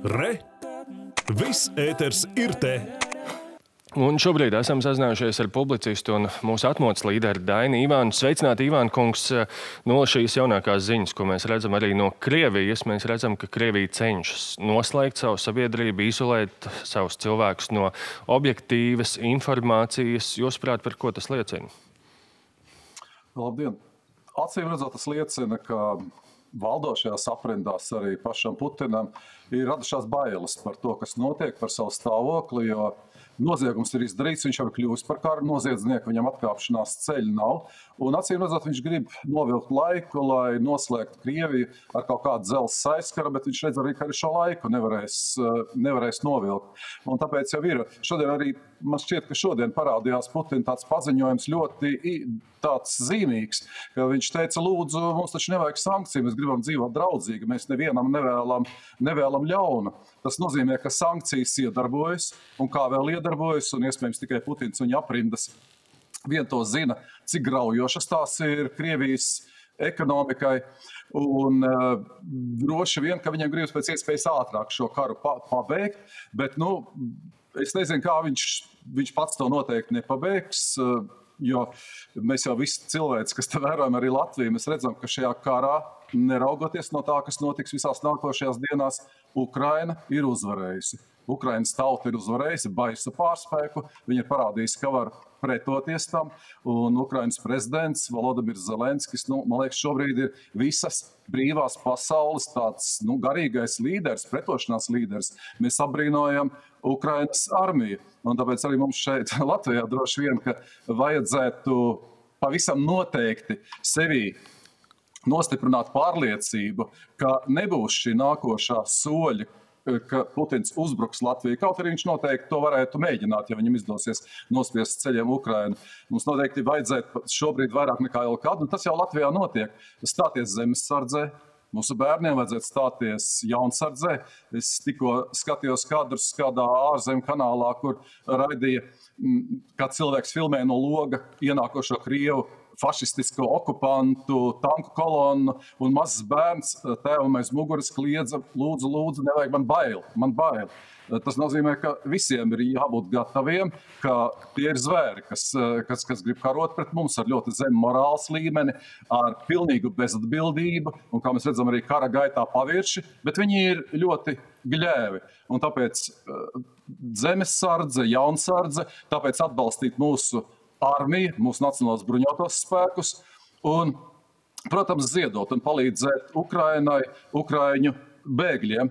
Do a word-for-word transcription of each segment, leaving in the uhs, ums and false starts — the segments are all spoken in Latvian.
Re! Viss ēters ir te! Un šobrīd esam sazinājušies ar publicistu un mūsu atmodas līderi Dainu Ivānu. Sveicināti, Ivāna kungs, no šīs jaunākās ziņas, ko mēs redzam arī no Krievijas. Mēs redzam, ka Krievija cenšas noslēgt savu sabiedrību, izolēt savus cilvēkus no objektīvas informācijas. Jūsuprāt, par ko tas liecina? Labdien! Acīm redzot, tas liecina, ka valdošajās aprindās arī pašam Putinam ir radušās bailes par to, kas notiek, par savu stāvokli, jo noziegums ir izdarīts, viņš jau ir kļuvis par kara noziedznieku, viņam atkāpšanās ceļa nav. Un acīm redzot, viņš grib novilkt laiku, lai noslēgtu Krieviju ar kaut kādu dzelzs aizskara, bet viņš redz arī, ka arī šo laiku nevarēs, nevarēs novilkt. Un tāpēc jau ir. Šodien arī, man šķiet, ka šodien parādījās Putina tāds paziņojums ļoti tāds zīmīgs, ka viņš teica, lūdzu, mums taču nevajag sankciju, mēs gribam dzīvot draudzīgi, mēs nevienam nevēlam, nevēlam ļaunu. Tas nozīmē, ka sankcijas iedarbojas, un kā vēl iedarbojas, un iespējams tikai Putins un viņa aprindas vien to zina, cik graujošas tās ir Krievijas ekonomikai, un uh, droši vien, ka viņam gribas pēc iespējas ātrāk šo karu pa pabeigt, bet, nu, es nezinu, kā viņš, viņš pats to noteikti nepabeigs, uh, jo mēs jau visi cilvēci, kas te vērojam arī Latviju, mēs redzam, ka šajā karā, neraugoties no tā, kas notiks visās nākošajās dienās, Ukraina ir uzvarējusi. Ukrainas tauta ir uzvarējusi baisu pārspēku, viņa ir parādījusi, ka var pretoties tam, un Ukrainas prezidents Volodimirs Zelenskis, nu, man liekas, šobrīd ir visas brīvās pasaules tāds, nu, garīgais līderis, pretošanās līderis. Mēs abrīnojam Ukrainas armiju, un tāpēc arī mums šeit Latvijā droši vien, ka vajadzētu pavisam noteikti sevī nostiprināt pārliecību, ka nebūs šī nākošā soļa, ka Putins uzbruks Latviju. Kaut arī viņš noteikti to varētu mēģināt, ja viņam izdosies nospiest ceļiem Ukrainu. Mums noteikti vajadzētu šobrīd vairāk nekā jau kādu, un tas jau Latvijā notiek. Stāties zemesardzē, mūsu bērniem vajadzētu stāties jaunsardzē. Es tikko skatījos kadrus kādā ārzemju kanālā, kur raidīja, kā cilvēks filmē no loga ienākošo Krievu fašistisko okupantu, tanku kolonu, un mazs bērns tēvam aiz muguras kliedza, lūdzu, lūdzu, nevajag man bail, man bail. Tas nozīmē, ka visiem ir jābūt gataviem, ka tie ir zvēri, kas, kas, kas grib karot pret mums ar ļoti zemu morāls līmeni, ar pilnīgu bezatbildību, un kā mēs redzam arī kara gaitā pavirši, bet viņi ir ļoti gļēvi. Un tāpēc zemesardze, jaunsardze, tāpēc atbalstīt mūsu armiju, mūsu nacionālos bruņotos spēkus un, protams, ziedot un palīdzēt Ukrainai, Ukraiņu bēgļiem.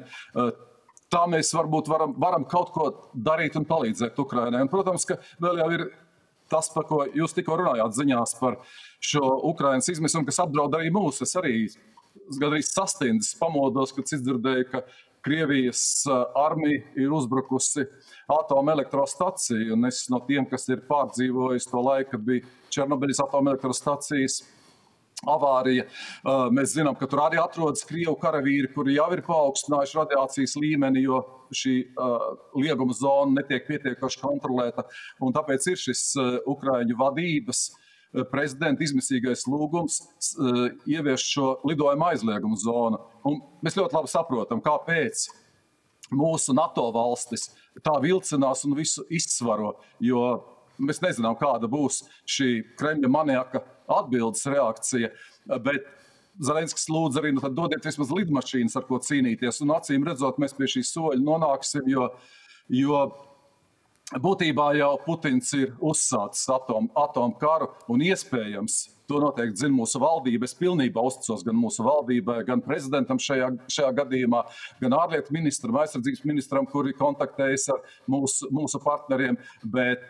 Tā mēs varbūt varam, varam kaut ko darīt un palīdzēt Ukrainai. Un, protams, ka vēl jau ir tas, par ko jūs tikko runājāt ziņās par šo Ukrainas izmisumu, kas apdraud arī mūs. Es arī gandrīz sastindzis pamodos, kad izdzirdēju, ka Krievijas armija ir uzbrukusi atomelektrostaciju, un es no tiem, kas ir pārdzīvojis to laiku, kad bija Černobiļas atomelektrostacijas avārija. Mēs zinām, ka tur arī atrodas Krievu karavīri, kuri jau ir paaugstinājuši radiācijas līmeni, jo šī lieguma zona netiek pietiekoši kontrolēta, un tāpēc ir šis Ukraiņu vadības prezidenta izmisīgais lūgums ieviest šo lidojuma aizliegumu zonu. Un mēs ļoti labi saprotam, kāpēc mūsu NATO valstis tā vilcinās un visu izsvaro, jo mēs nezinām, kāda būs šī Kremļa maniaka atbildes reakcija, bet Zelenskis lūdz arī, nu tad dodiet vismaz lidmašīnas, ar ko cīnīties, un acīm redzot, mēs pie šī soļa nonāksim, jo, jo būtībā jau Putins ir uzsācis atom, atom karu, un iespējams, to noteikti zina mūsu valdība. Es pilnībā uzticos gan mūsu valdībai, gan prezidentam šajā, šajā gadījumā, gan ārlietu ministram, aizsardzības ministram, kuri kontaktējas ar mūsu, mūsu partneriem. Bet,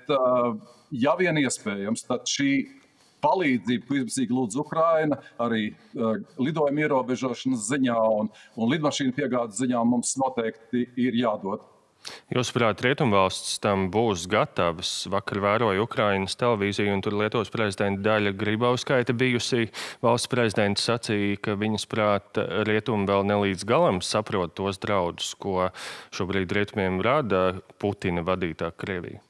ja vien iespējams, tad šī palīdzība, ko izmisīgi lūdz Ukraina, arī uh, lidojuma ierobežošanas ziņā un, un lidmašīnu piegādes ziņā mums noteikti ir jādod. Jūsuprāt, rietumvalstis tam būs gatavas? Vakar vēroja Ukrainas televīziju, un tur Lietuvas prezidenta Daļa Grybauskaite bijusī valsts prezidents sacīja, ka viņas prāt rietumi vēl nelīdz galam saprot tos draudus, ko šobrīd rietumiem rada Putina vadītā Krievija.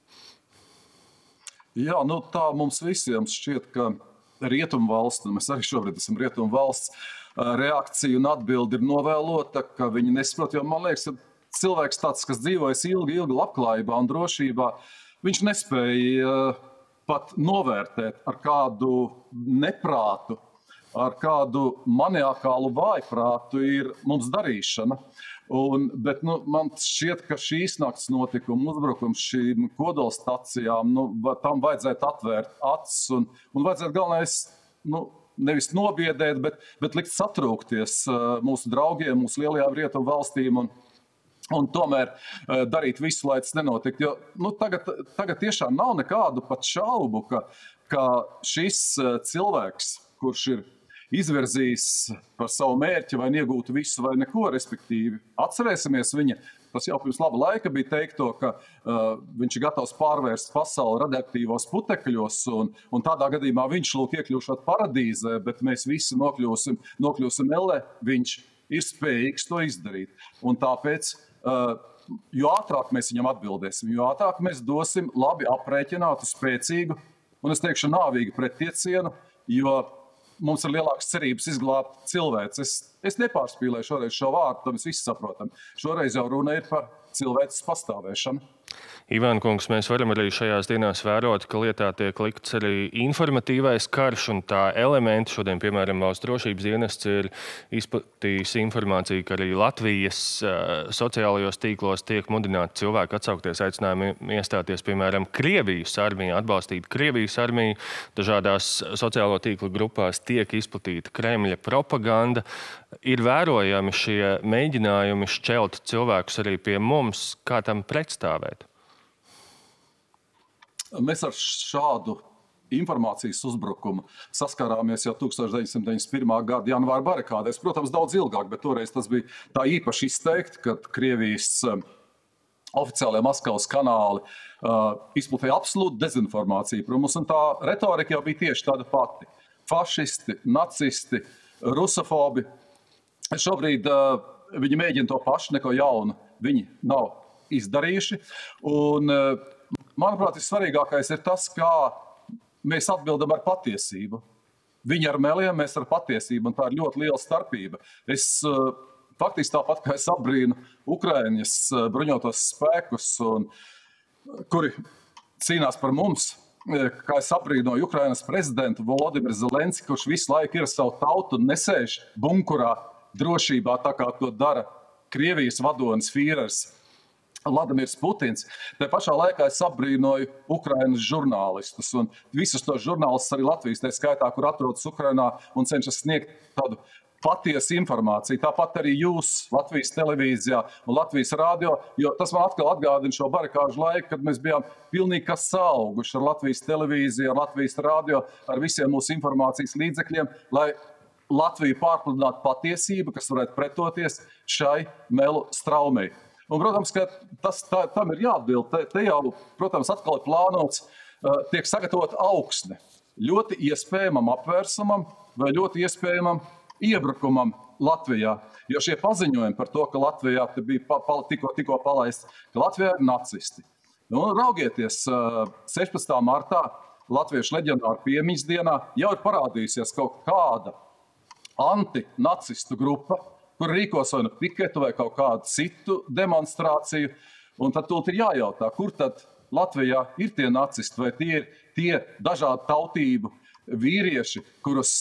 Jā, nu tā mums visiem šķiet, ka rietumvalsts, un mēs arī šobrīd esam rietumvalsts, reakcija un atbildi ir novēlota, ka viņi nesaprot, jo man liekas, cilvēks tāds, kas dzīvojas ilgi, ilgi labklājībā un drošībā, viņš nespēja pat novērtēt ar kādu neprātu, ar kādu maniakālu vājprātu ir mums darīšana. Un, bet nu, man šķiet, ka šīs nakts notikuma uzbrukums šīm kodolstacijām, nu, tam vajadzētu atvērt acis un, un vajadzētu galvenais, nu, nevis nobiedēt, bet, bet likt satrūkties mūsu draugiem, mūsu lielajām rietumu valstīm un, un tomēr darīt visu, lai tas nenotiktu. Jo nu, tagad, tagad tiešām nav nekādu pat šaubu, ka, ka šis cilvēks, kurš ir izvirzījis par savu mērķi vai iegūtu visu vai neko, respektīvi. Atcerēsimies viņa, tas jau pirms laba laika bija teikto, ka uh, viņš ir gatavs pārvērst pasauli radioaktīvos putekļos, un, un tādā gadījumā viņš lūk iekļūšot paradīzē, bet mēs visi nokļūsim, nokļūsim ellē, viņš ir spējīgs to izdarīt. Un tāpēc, uh, jo ātrāk mēs viņam atbildēsim, jo ātrāk mēs dosim labi aprēķinātu, spēcīgu, un es teikšu nāvīgu prettiecienu, jo mums ir lielākas cerības izglābt cilvēks. Es, es nepārspīlēju šoreiz šo vārdu, to mēs visi saprotam. Šoreiz jau runa ir par cilvēces pastāvēšanu. Ivāna kungs, mēs varam arī šajās dienās vērot, ka lietā tiek likts arī informatīvais karš un tā elementi. Šodien, piemēram, Valsts drošības dienests ir izplatījis informāciju, ka arī Latvijas uh, sociālajos tīklos tiek mudināti cilvēki atsaukties aicinājumi iestāties, piemēram, Krievijas armiju, atbalstīt Krievijas armiju. Dažādās sociālo tīklu grupās tiek izplatīta Kremļa propaganda. Ir vērojami šie mēģinājumi šķelt cilvēkus arī pie mums, kā tam pretstāvēt? Mēs ar šādu informācijas uzbrukumu saskarāmies jau tūkstoš deviņsimt deviņdesmit pirmā gada janvāra barikādēs. Protams, daudz ilgāk, bet toreiz tas bija tā īpaši izteikti, kad Krievijas oficiālajie Maskavas kanāli uh, izplatīja absolūtu dezinformāciju par mums, un tā retorika jau bija tieši tāda pati. Fašisti, nacisti, rusofobi. Šobrīd uh, viņi mēģina to pašu, neko jaunu. Viņi nav izdarījuši. Un, uh, manuprāt, vissvarīgākais ir tas, kā mēs atbildam ar patiesību. Viņi ar meliem, mēs ar patiesību, un tā ir ļoti liela starpība. Es uh, faktiski tāpat, kā es apbrīnu Ukraiņas uh, bruņotos spēkus, un, kuri cīnās par mums, kā es apbrīnoju Ukrainas prezidentu Volodimiru Zelenski, kurš visu laiku ir savu tautu un nesēž bunkurā drošībā, tā kā to dara Krievijas vadonis Fīrers Vladimirs Putins. Tā pašā laikā es apbrīnoju Ukrainas žurnālistus un visus tos žurnālistus arī Latvijas, tā skaitā, kur atrodas Ukrainā un cenšas sniegt tādu patiesu informāciju. Tāpat arī jūs Latvijas televīzijā un Latvijas radio, jo tas man atkal atgādina šo barikāžu laiku, kad mēs bijām pilnīgi kā sauguši ar Latvijas televīziju, ar Latvijas radio, ar visiem mūsu informācijas līdzekļiem, lai Latviju pārpludinātu patiesību, kas varētu pretoties šai melu straumei. Un, protams, ka tas, tā, tam ir jāatbild. Te, te jau, protams, atkal ir plānots, uh, tiek sagatavot augsne ļoti iespējamam apvērsumam vai ļoti iespējamam iebrukumam Latvijā. Jo šie paziņojumi par to, ka Latvijā te bija pa, pa, tikko, tikko palaists, ka Latvijā ir nacisti. Nu, raugieties, uh, sešpadsmitā martā Latviešu leģionāru piemiņas dienā jau ir parādījusies kaut kāda antinacistu grupa, kur rīkos vai nu piketu vai kaut kādu citu demonstrāciju. Un tad tūlīt ir jājautā, kur tad Latvijā ir tie nacisti, vai tie ir tie dažādu tautību vīrieši, kurus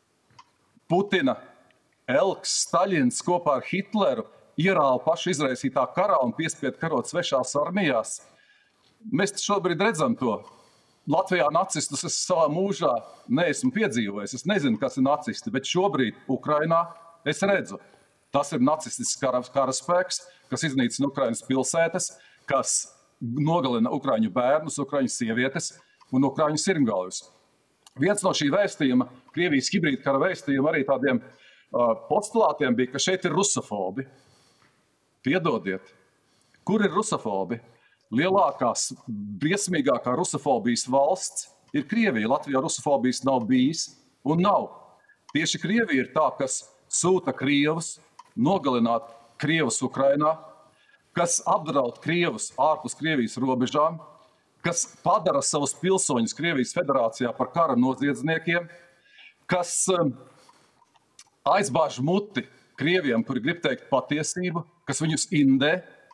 Putina, Elks, Staļins kopā ar Hitleru ierāva paši izraisītā karā un piespied karot svešās armijās. Mēs šobrīd redzam to. Latvijā nacistus es savā mūžā neesmu piedzīvojis. Es nezinu, kas ir nacisti, bet šobrīd Ukrainā es redzu. Tas ir nacistisks karaspēks, kas iznīcina Ukrainas pilsētas, kas nogalina ukraiņu bērnus, ukraiņu sievietes un ukraiņu sirmgalvjus. Viens no šī vēstījuma, Krievijas hibrīdkara vēstījuma, arī tādiem uh, postulātiem bija, ka šeit ir rusofobi. Piedodiet, kur ir rusofobi? Lielākās, briesmīgākā rusofobijas valsts ir Krievija. Latvijā rusofobijas nav bijis un nav. Tieši Krievija ir tā, kas sūta krievus, nogalināt krievus Ukrainā, kas apdraud krievus ārpus Krievijas robežām, kas padara savus pilsoņus Krievijas federācijā par kara noziedzniekiem, kas um, aizbāž muti Krieviem, kuri grib teikt patiesību, kas viņus indē,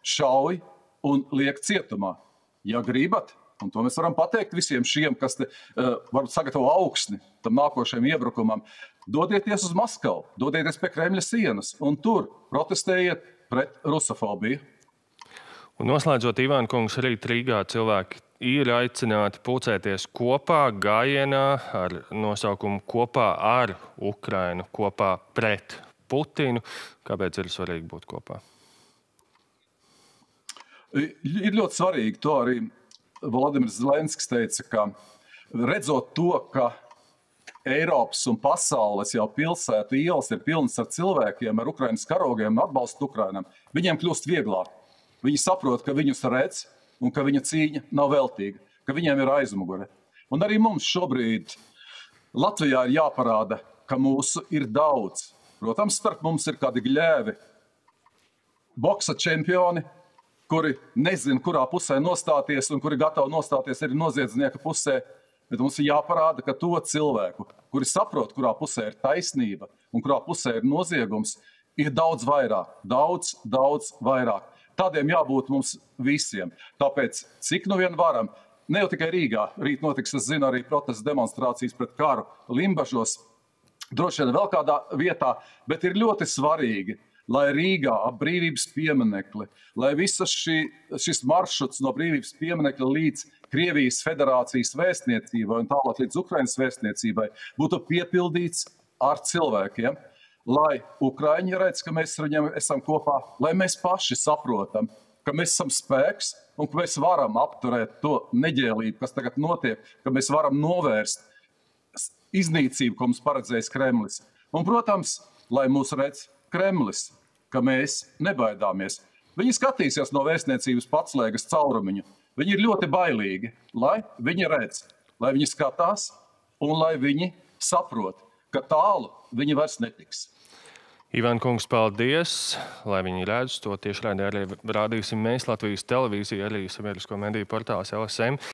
šauj un liek cietumā. Ja gribat, un to mēs varam pateikt visiem šiem, kas te, uh, varbūt sagatavo augsni tam nākošajam iebrukumam, dodieties uz Maskavu, dodieties pie Kremļa sienas un tur protestējiet pret rusofobiju. Un noslēdzot, Ivāna kungs, rīt Rīgā cilvēki ir aicināti pulcēties kopā gājienā ar nosaukumu Kopā ar Ukrainu, kopā pret Putinu. Kāpēc ir svarīgi būt kopā? Ir ļoti svarīgi, to arī Vladimirs Zelenskis teica, ka redzot to, ka Eiropas un pasaules jau pilsētu ielas ir pilnas ar cilvēkiem, ar Ukrainas karogiem un atbalstu Ukrainam, viņiem kļūst vieglāk. Viņi saprot, ka viņus redz un ka viņa cīņa nav veltīga, ka viņiem ir aizmugure. Un arī mums šobrīd Latvijā ir jāparāda, ka mūsu ir daudz. Protams, starp mums ir kādi gļēvi, boksa čempioni, kuri nezina, kurā pusē nostāties un kuri gatavi nostāties arī noziedznieka pusē, bet mums ir jāparāda, ka to cilvēku, kuri saprot, kurā pusē ir taisnība un kurā pusē ir noziegums, ir daudz vairāk, daudz, daudz vairāk. Tādiem jābūt mums visiem. Tāpēc, cik nu vien varam, ne jau tikai Rīgā, rīt notiks, es zinu, arī protesta demonstrācijas pret karu Limbažos, droši vien vēl kādā vietā, bet ir ļoti svarīgi, lai Rīgā ap Brīvības pieminekli, lai visas šī, šis maršruts no Brīvības pieminekļa līdz Krievijas federācijas vēstniecībai un tālāk līdz Ukrainas vēstniecībai būtu piepildīts ar cilvēkiem, lai Ukraiņi redz, ka mēs ar viņiem esam kopā, lai mēs paši saprotam, ka mēs esam spēks un ka mēs varam apturēt to neģēlību, kas tagad notiek, ka mēs varam novērst iznīcību, ko mums paredzējis Kremlis. Un, protams, lai mūs redz Kremlis, ka mēs nebaidāmies. Viņi skatīsies no vēstniecības patslēgas caurumiņu. Viņi ir ļoti bailīgi, lai viņi redz, lai viņi skatās un lai viņi saprot, ka tālu viņi vairs netiks. Ivāna kungs, paldies, lai viņi redz to tieši raidē arī rādīsim mēs Latvijas televīzija, arī sabiedrisko mediju portāls L S M.